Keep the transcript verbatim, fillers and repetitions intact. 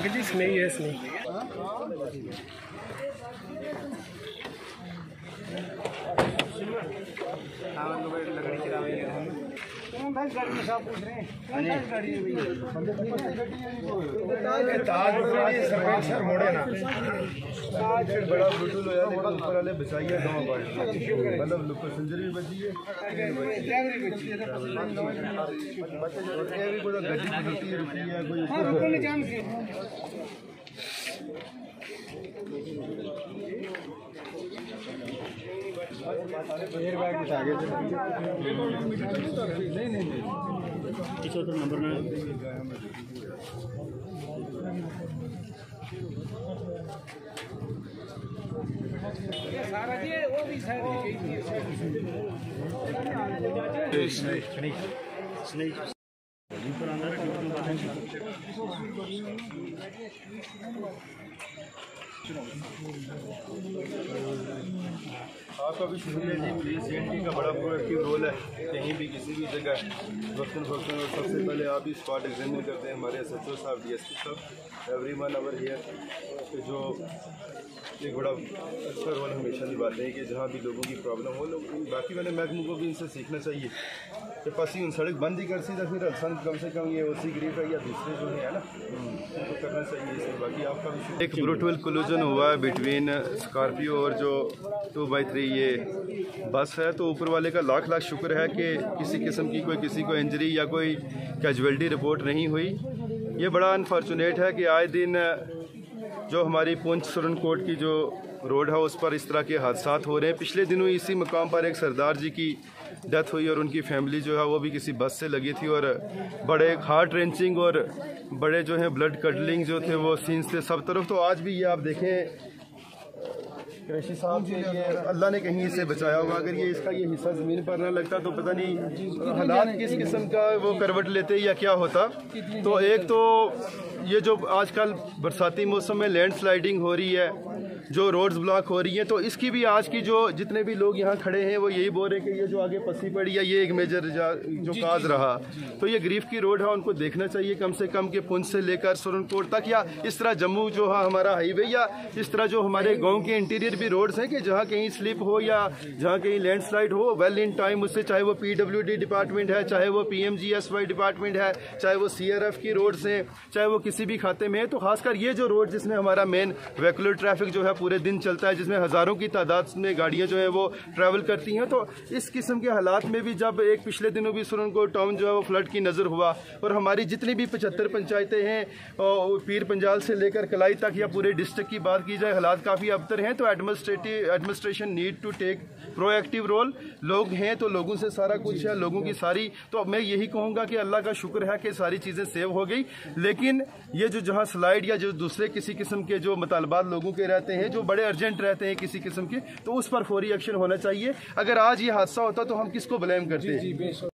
Uncle जी स्नेही है स्नेही मोड़े ना बड़ा ब्यूटीफुल होया लेकिन ऊपर वाले बचाइए गांव मतलब लुक पैसेंजर भी बची है बच्चे भी कोई गड्डी रुकी है रुकी है कोई हां रुकने चांस है एयर बैग के आगे नहीं नहीं इस तो नंबर में ये सारा जी वो भी साइड स्नेक स्नेक ऊपर अंदर आपका भी शुक्रिया जी। पुलिस एनटी का बड़ा प्रोएक्टिव रोल है, कहीं भी किसी भी जगह वक्तन फक्तन और सबसे पहले आप ही स्पॉट एग्जामिन करते हैं। हमारे एस एच ओ साहब डी एस पी साहब एवरी वन अवर हियर जो एक बड़ा अच्छा रोल हमेशा निभाते हैं कि जहाँ भी लोगों की प्रॉब्लम हो लोग बाकी वाले महकमों को भी इनसे सीखना चाहिए कि पासी उन सड़क बंद ही कर सी तो फिर अल्सन कम से कम ये ओसी ग्रीफ है या दूसरे जो है ना तो करना चाहिए इसमें। बाकी आपका भी एक ब्रूटल कोलिजन हुआ है बिटवीन स्कॉर्पियो और जो टू बाई थ्री ये बस है, तो ऊपर वाले का लाख लाख शुक्र है कि किसी किस्म की कोई किसी को इंजरी या कोई कैजुअल्टी रिपोर्ट नहीं हुई। ये बड़ा अनफॉर्चुनेट है कि आए दिन जो हमारी पुंछ सुरनकोट की जो रोड है उस पर इस तरह के हादसा हो रहे हैं। पिछले दिनों इसी मकाम पर एक सरदार जी की डेथ हुई और उनकी फैमिली जो है वो भी किसी बस से लगी थी और बड़े हार्ट रेंचिंग और बड़े जो है ब्लड कटलिंग जो थे वो सीन्स थे सब तरफ। तो आज भी ये आप देखें कृषि साहब के लिए अल्लाह ने कहीं इसे बचाया होगा। अगर ये इसका ये हिस्सा ज़मीन पर ना लगता तो पता नहीं हालात किस किस्म का वो करवट लेते या क्या होता। तो एक तो ये जो आजकल बरसाती मौसम में लैंड स्लाइडिंग हो रही है, जो रोड्स ब्लॉक हो रही हैं, तो इसकी भी आज की जो जितने भी लोग यहाँ खड़े हैं वो यही बोल रहे हैं कि ये जो आगे पसी पड़ी है ये एक मेजर जो काज रहा। तो ये ग्रीफ की रोड है, उनको देखना चाहिए कम से कम कि पुंछ से लेकर सुरनकोट तक या इस तरह जम्मू जो है हमारा हाईवे या इस तरह जो हमारे गांव के इंटीरियर भी रोड्स हैं कि जहाँ कहीं स्लिप हो या जहाँ कहीं लैंडस्लाइड हो वेल इन टाइम उससे, चाहे वो पीडब्ल्यूडी डिपार्टमेंट है, चाहे वो पीएमजीएसवाई डिपार्टमेंट है, चाहे वो सीआरएफ की रोड्स हैं, चाहे वो किसी भी खाते में है। तो खासकर ये जो रोड जिसमें हमारा मेन व्हीकुलर ट्रैफिक जो है पूरे दिन चलता है, जिसमें हज़ारों की तादाद में गाड़ियां जो है वो ट्रैवल करती हैं, तो इस किस्म के हालात में भी जब एक पिछले दिनों भी सुरनकोट टाउन जो है वो फ्लड की नज़र हुआ और हमारी जितनी भी पचहत्तर पंचायतें हैं पीर पंजाल से लेकर कलाई तक या पूरे डिस्ट्रिक्ट की बात की जाए हालात काफ़ी अबतर हैं। तो administrative administration need to take proactive role. लोग हैं तो लोगों से सारा कुछ है, लोगों की सारी, तो मैं यही कहूँगा कि अल्लाह का शुक्र है कि सारी चीज़ें सेव हो गई। लेकिन ये जो जहाँ स्लाइड या जो दूसरे किसी किस्म के जो मुतालबात लोगों के रहते हैं जो बड़े अर्जेंट रहते हैं किसी किस्म के, तो उस पर फौरी एक्शन होना चाहिए। अगर आज ये हादसा होता तो हम किसको ब्लेम करते हैं।